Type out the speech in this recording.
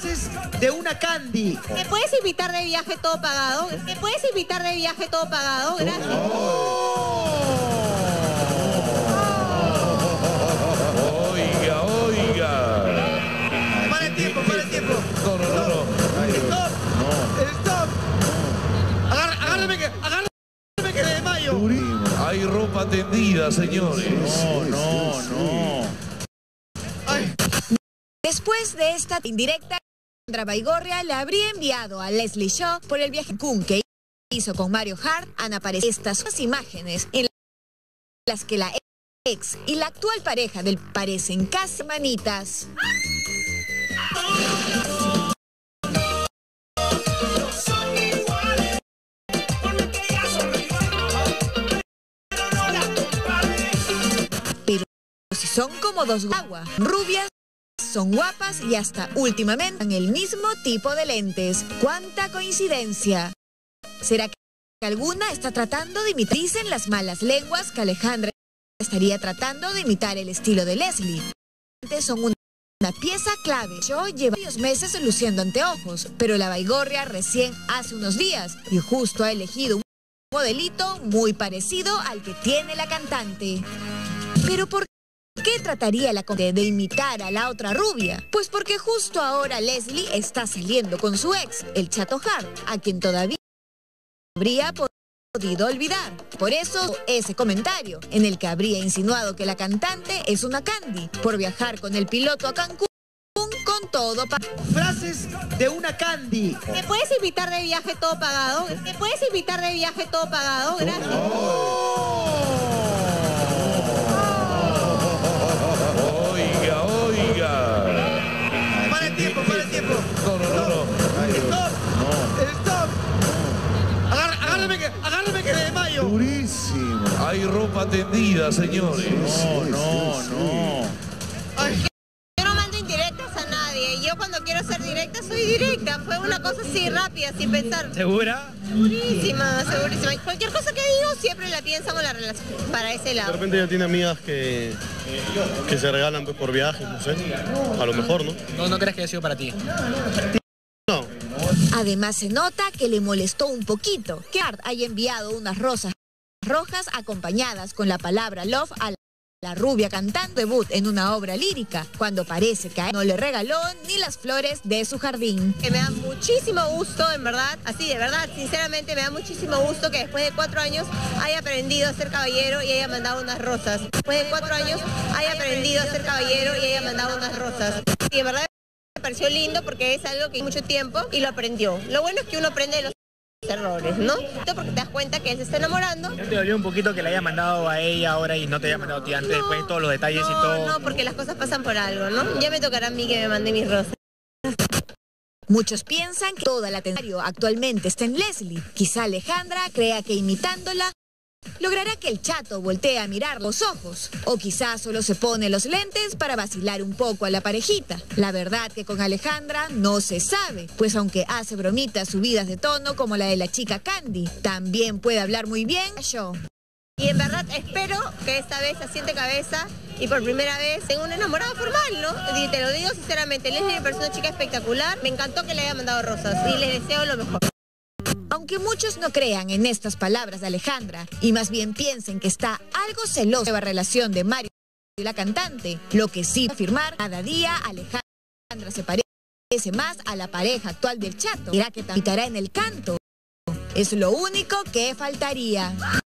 Frases de una Candy. ¿Me puedes invitar de viaje todo pagado? ¿Me puedes invitar de viaje todo pagado? Gracias. Oiga, oiga. Para el tiempo, para el tiempo. No. Stop. Stop. Agárrame que de mayo. Hay ropa tendida, señores. No. Ay. Después de esta indirecta, Alejandra Baigorria le habría enviado a Leslie Shaw por el viaje a Cancún que hizo con Mario Hart. Han aparecido estas imágenes en las que la ex y la actual pareja del parecen casi hermanitas. Pero si son como dos aguas, rubias, son guapas y hasta últimamente en el mismo tipo de lentes. ¡Cuánta coincidencia! ¿Será que alguna está tratando de imitar? Dicen las malas lenguas que Alejandra estaría tratando de imitar el estilo de Leslie. Son una pieza clave. Yo lleva varios meses luciendo anteojos, pero la Baigorria recién hace unos días y justo ha elegido un modelito muy parecido al que tiene la cantante. Pero ¿por qué trataría la de imitar a la otra rubia? Pues porque justo ahora Leslie está saliendo con su ex, el Chato Hart, a quien todavía habría podido olvidar. Por eso ese comentario en el que habría insinuado que la cantante es una Candy por viajar con el piloto a Cancún con todo Frases de una Candy. ¿Me puedes invitar de viaje todo pagado? ¿Me puedes invitar de viaje todo pagado? Gracias. Oiga. Para el tiempo, para el tiempo. No. Stop. Agárrame que de mayo. Hay ropa tendida, señores. No. Ay. Yo no mando indirectas a nadie. Yo cuando quiero ser directa, soy directa. Fue una cosa así rápida, sin pensar. ¿Segura? Segurísima. Y cualquier cosa que digo, siempre la piensan con la relación para ese De lado. repente ya tiene amigas que se regalan pues, por viajes, no sé. A lo mejor, ¿no? ¿No crees que haya sido para ti? No. Además se nota que le molestó un poquito que Hart haya enviado unas rosas rojas acompañadas con la palabra love a la rubia cantante debut en una obra lírica, cuando parece que a él no le regaló ni las flores de su jardín. Que me da muchísimo gusto, en verdad, así de verdad, sinceramente me da muchísimo gusto que después de 4 años haya aprendido a ser caballero y haya mandado unas rosas. Después de 4 años haya aprendido a ser caballero y haya mandado unas rosas. Y en verdad me pareció lindo porque es algo que mucho tiempo y lo aprendió. Lo bueno es que uno aprende de los errores, ¿no? Porque te das cuenta que él se está enamorando. ¿No te dolió un poquito que le haya mandado a ella ahora y no te haya mandado a ti antes, después de todos los detalles y todo? No, porque las cosas pasan por algo, ¿no? Ya me tocará a mí que me mande mis rosas. Muchos piensan que toda la atención actualmente está en Leslie. Quizá Alejandra crea que imitándola logrará que el Chato voltee a mirar los ojos. O quizás solo se pone los lentes para vacilar un poco a la parejita. La verdad que con Alejandra no se sabe, pues aunque hace bromitas subidas de tono como la de la chica Candy, también puede hablar muy bien yo. Y en verdad espero que esta vez asiente cabeza y por primera vez tenga un enamorado formal, ¿no? Y te lo digo sinceramente, Leslie me parece una chica espectacular. Me encantó que le haya mandado rosas y les deseo lo mejor. Aunque muchos no crean en estas palabras de Alejandra y más bien piensen que está algo celosa de la relación de Mario y la cantante, lo que sí afirmar, cada día Alejandra se parece más a la pareja actual del Chato. Dirá que también estará en el canto. Es lo único que faltaría.